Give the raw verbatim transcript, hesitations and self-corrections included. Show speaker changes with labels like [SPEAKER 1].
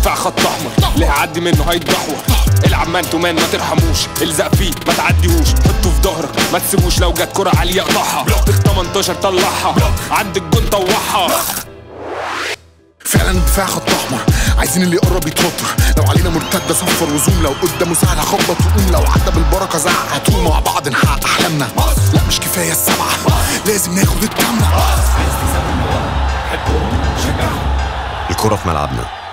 [SPEAKER 1] دفاع خط احمر اللي هيعدي منه هيتدحور. العب مان تو مان ما ترحموش، الزق فيه ما تعديهوش، حطه في ظهرك ما تسيبوش، لو جت كرة عالية اقطعها، تخ تمنتاشر طلعها، عند الجون طوحها.
[SPEAKER 2] فعلا دفاع خط احمر، عايزين اللي يقرب يتوتر، لو علينا مرتده صفر وزوم، لو قدامه سهل هخبط وقوم، لو عدى بالبركه زعق هتقوم، مع بعض نحقق احلامنا. لا مش كفايه السبعه، لازم ناخد الثامنه.
[SPEAKER 3] الكرة في ملعبنا.